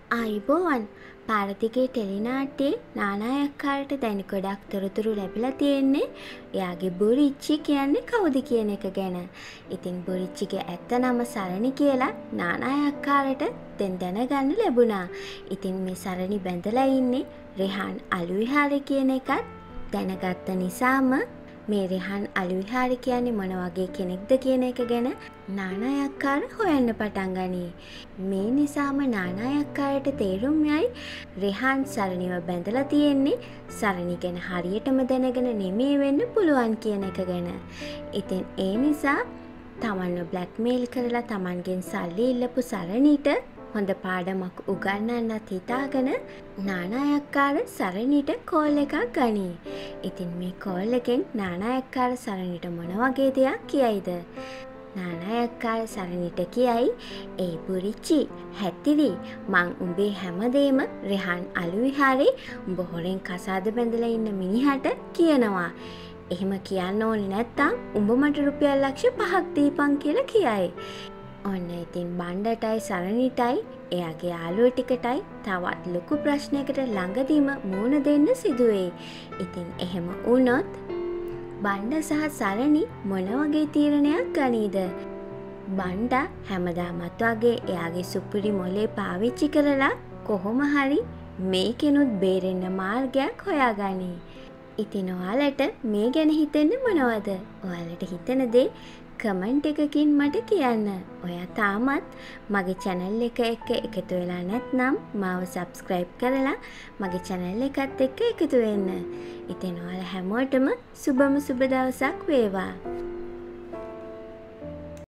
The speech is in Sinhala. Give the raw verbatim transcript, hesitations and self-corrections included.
ආයිබෝවන් පාරදිගේ ටෙලිනාට්‍යයේ නානායක්කාරට දැන් ගොඩක් තොරතුරු ලැබිලා තියෙන්නේ එයාගේ බුරිච්චි කියන්නේ කවුද කියන එක ගැන. ඉතින් බුරිච්චිගේ ඇත්ත නම සරණි කියලා නානායක්කාරට දැන් දැනගන්න ලැබුණා. ඉතින් මේ සරණි බැඳලා ඉන්නේ රෙහාන් අලුවිහාරි කියන එකත් දැනගත්ත නිසාම මේ රෙහාන් අලුවිහාරි කියන්නේ මොන වගේ කෙනෙක්ද කියන එක ගැන නානායක්කාර හොයන්න පටන් ගනී. මේ නිසාම නානායක්කාරට තේරුම් යයි රෙහාන් සරණිව බැඳලා තියෙන්නේ සරණි ගැන හරියටම දැනගෙන නෙමෙයි වෙන්න පුළුවන් කියන එක ගැන. ඉතින් ඒ නිසා තමන්ව බ්ලැක්මේල් කරලා තමන්ගෙන් සල්ලි ඉල්ලපු සරණිට හොඳ පාඩමක් උගන්වන්නත් හිතාගෙන නානායක්කාර සරණිට කෝල් එකක් ගනී. ඉතින් මේ කෝල් එකෙන් නානායක්කාර සරණිට මොන වගේ දෙයක් කියයිද? නානායක්කාර සරණිට කියයි, "ඒ බුරිච්චි හැතිරි මං උඹේ හැමදේම රෙහාන් අලුවිහාරේ උඹ හොරෙන් කසාද බැඳලා ඉන්න මිනිහට කියනවා. එහෙම කියන්න ඕනේ නැත්තම් උඹ මට රුපියල් ලක්ෂ පහක් දීපන්" කියලා කියයි. ඔන්න ඉතින් බණ්ඩටයි සරණිටයි එයාගේ යාළුවෝ ටිකටයි තවත් ලොකු ප්‍රශ්නයකට ළඟදීම මුහුණ දෙන්න සිදුවේ. ඉතින් එහෙම වුණොත් බණ්ඩ සහ සරණි මොන වගේ තීරණයක් ගනීද? බණ්ඩා හැමදාමත් වගේ එයාගේ සුපිරි මොලේ පාවිච්චි කරලා කොහොම හරි මේකෙනුත් බේරෙන්න මාර්ගයක් හොයාගනී. ඉතින් ඔයාලට මේ ගැන හිතෙන්න මොනවද? ඔයාලට හිතෙන දේ කමෙන්ට් එකකින් මට කියන්න. ඔයා තාමත් මගේ channel එක එක්ක එකතු වෙලා නැත්නම් මාව subscribe කරලා මගේ channel එකත් එක්ක එකතු වෙන්න. ඉතින් ඔයාලා හැමෝටම සුබම සුබ දවසක් වේවා.